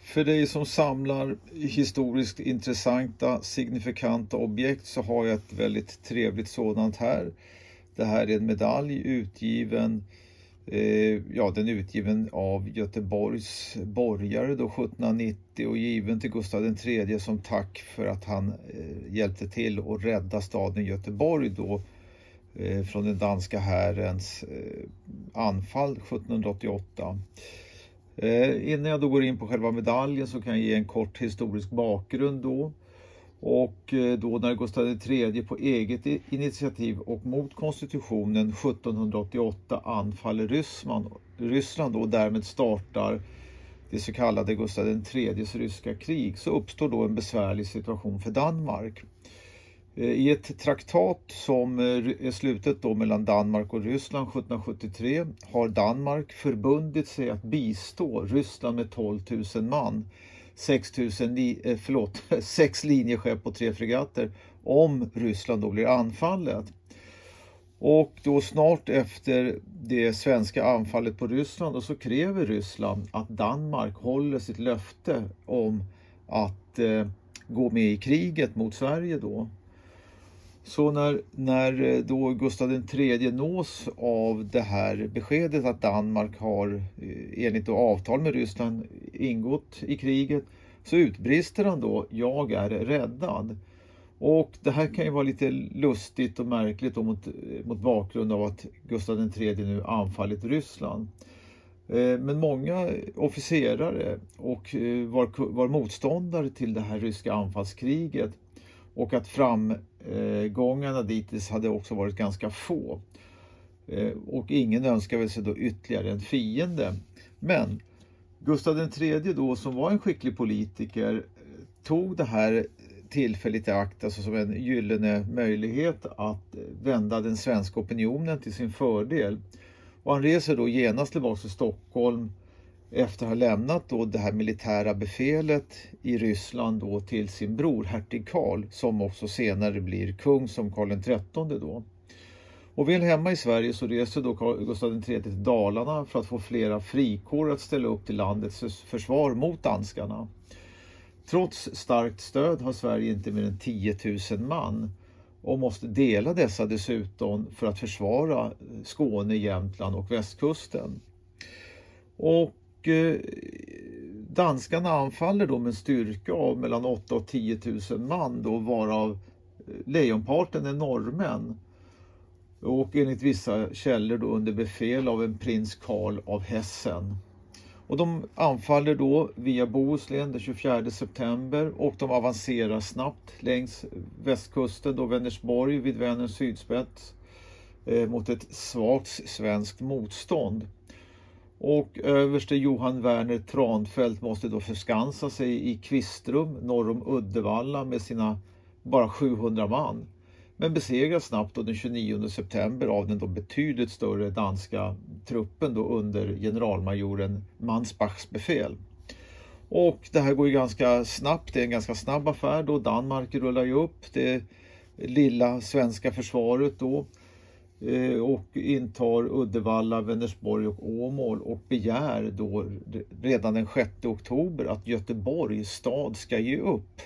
För dig som samlar historiskt intressanta, signifikanta objekt så har jag ett väldigt trevligt sådant här. Det här är en medalj utgiven, den är utgiven av Göteborgs borgare då 1790 och given till Gustav III som tack för att han hjälpte till att rädda staden Göteborg då från den danska härens anfall 1788. Innan jag då går in på själva medaljen så kan jag ge en kort historisk bakgrund då. Och då när Gustav III på eget initiativ och mot konstitutionen 1788 anfaller Ryssland då och därmed startar det så kallade Gustav III:s ryska krig, så uppstår då en besvärlig situation för Danmark. I ett traktat som är slutet då mellan Danmark och Ryssland 1773 har Danmark förbundit sig att bistå Ryssland med 12 000 man, 6 linjeskepp och 3 fregatter om Ryssland då blir anfallet. Och då snart efter det svenska anfallet på Ryssland så kräver Ryssland att Danmark håller sitt löfte om att gå med i kriget mot Sverige då. Så när då Gustav III nås av det här beskedet att Danmark har enligt avtal med Ryssland ingått i kriget, så utbrister han då: "Jag är räddad." Och det här kan ju vara lite lustigt och märkligt då mot bakgrund av att Gustav III nu anfallit Ryssland. Men många officerare var motståndare till det här ryska anfallskriget, och att framgångarna dittills hade också varit ganska få. Och ingen önskar väl sig då ytterligare en fiende. Men Gustav III då, som var en skicklig politiker, tog det här tillfället i akt, alltså som en gyllene möjlighet att vända den svenska opinionen till sin fördel. Och han reser då genast tillbaka till Stockholm efter att ha lämnat då det här militära befälet i Ryssland då till sin bror hertig Karl, som också senare blir kung som Karl XIII då. Och väl hemma i Sverige så reser då Gustav III till Dalarna för att få flera frikår att ställa upp till landets försvar mot danskarna. Trots starkt stöd har Sverige inte mer än 10 000 man och måste dela dessa dessutom för att försvara Skåne, Jämtland och västkusten. Och danskarna anfaller då med en styrka av mellan 8 och 10 000 man då, varav lejonparten är norrmän. Och enligt vissa källor då under befäl av en prins Karl av Hessen. Och de anfaller då via Bohuslän den 24 september och de avancerar snabbt längs västkusten då Vänersborg vid Vänerns sydspets mot ett svagt svenskt motstånd. Och överste Johan Werner Tranfält måste då förskansa sig i Kvistrum norr om Uddevalla med sina bara 700 man. Men besegras snabbt då den 29 september av den då betydligt större danska truppen då under generalmajoren Mansbachs befäl. Och det här går ju ganska snabbt, det är en ganska snabb affär då. Danmark rullar ju upp det lilla svenska försvaret då och intar Uddevalla, Vänersborg och Åmål och begär då redan den 6 oktober att Göteborgs stad ska ge upp.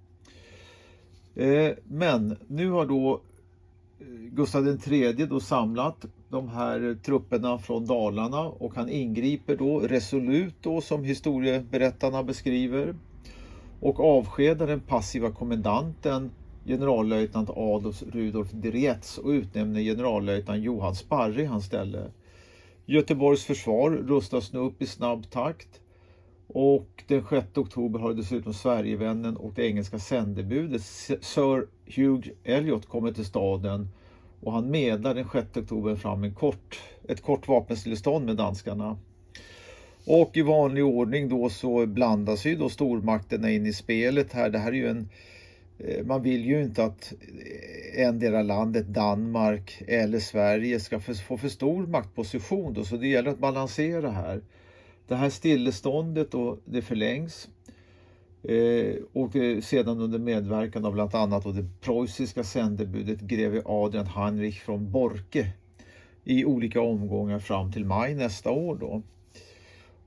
Men nu har då Gustav III då samlat de här trupperna från Dalarna och han ingriper då resolut då, som historieberättarna beskriver, och avskedar den passiva kommendanten generallöjtnant Adolf Rudolf Dietz och utnämner generallöjtnant Johan Sparre i hans ställe. Göteborgs försvar rustas nu upp i snabb takt. Och den 6 oktober har dessutom Sverigevännen och det engelska sändebudet Sir Hugh Elliot kommit till staden, och han medlar den 6 oktober fram ett kort vapenstillestånd med danskarna. Och i vanlig ordning då så blandas ju då stormakterna in i spelet här. Det här är ju man vill ju inte att endera landet, Danmark eller Sverige, ska få för stor maktposition då, så det gäller att balansera här. Det här stilleståndet då, det förlängs och sedan under medverkan av bland annat det preussiska sändebudet greve Adrian Heinrich från Borke i olika omgångar fram till maj nästa år då.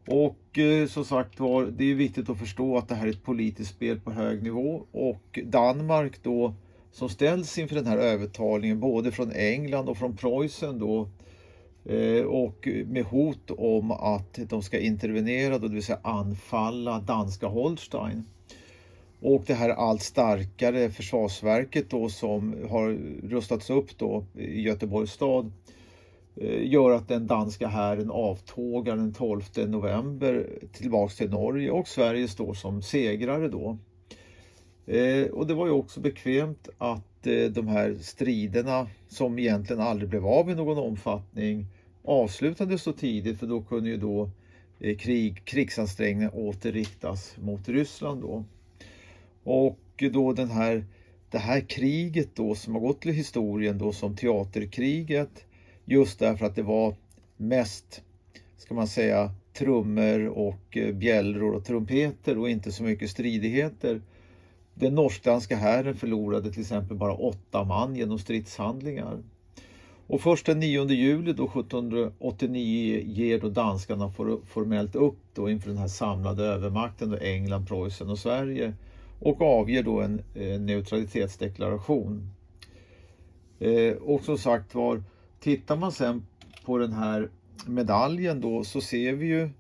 Och som sagt var, det är viktigt att förstå att det här är ett politiskt spel på hög nivå, och Danmark då som ställs inför den här övertalningen både från England och från Preussen då, och med hot om att de ska intervenera då, det vill säga anfalla danska Holstein. Och det här allt starkare försvarsverket då som har rustats upp då i Göteborgs stad gör att den danska hären avtågar den 12 november tillbaks till Norge, och Sverige står som segrare då. Och det var ju också bekvämt att de här striderna, som egentligen aldrig blev av i någon omfattning, avslutades så tidigt, för då kunde ju då krigsansträngningar återriktas mot Ryssland då. Och då det här kriget då som har gått till historien då som teaterkriget, just därför att det var mest, ska man säga, trummor och bjällror och trumpeter och inte så mycket stridigheter. Den norsk-danska hären förlorade till exempel bara 8 man genom stridshandlingar. Och först den 9 juli då 1789 ger då danskarna formellt upp då inför den här samlade övermakten då England, Preussen och Sverige, och avger då en neutralitetsdeklaration. Och som sagt var, tittar man sen på den här medaljen då, så ser vi ju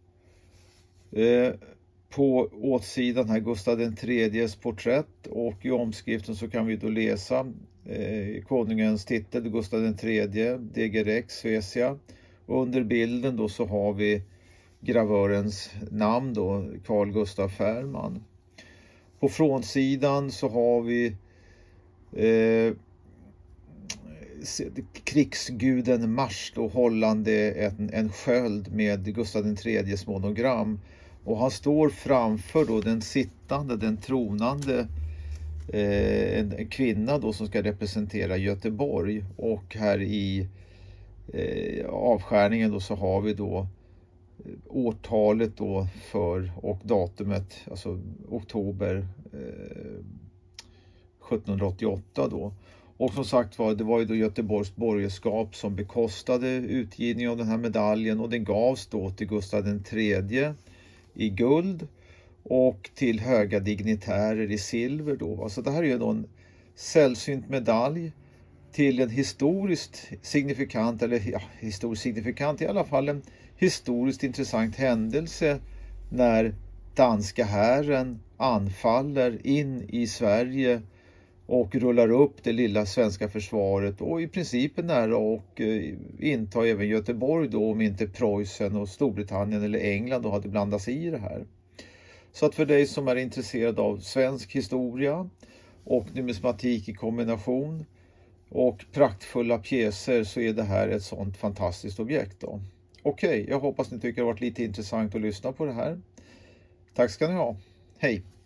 på åtsidan här Gustav III:s porträtt, och i omskriften så kan vi då läsa konungens titel Gustav III, DG Rex, Svecia. Och under bilden då så har vi gravörens namn då, Carl Gustaf Fährmann. På frontsidan så har vi krigsguden Mars då hållande en sköld med Gustav III:s monogram, och han står framför då den sittande, den tronande en kvinna då som ska representera Göteborg, och här i avskärningen då så har vi då årtalet då för och datumet, alltså oktober 1788 då. Och som sagt var, det var ju då Göteborgs borgerskap som bekostade utgivningen av den här medaljen, och den gavs då till Gustav III i guld och till höga dignitärer i silver då. Alltså det här är ju då en sällsynt medalj till en historiskt signifikant, eller ja, historiskt signifikant i alla fall en historiskt intressant händelse när danska hären anfaller in i Sverige och rullar upp det lilla svenska försvaret, och i princip är nära och intar även Göteborg då, om inte Preussen och Storbritannien eller England då hade blandats i det här. Så att för dig som är intresserad av svensk historia och numismatik i kombination och praktfulla pjäser, så är det här ett sånt fantastiskt objekt då. Okej, jag hoppas ni tycker det har varit lite intressant att lyssna på det här. Tack ska ni ha. Hej!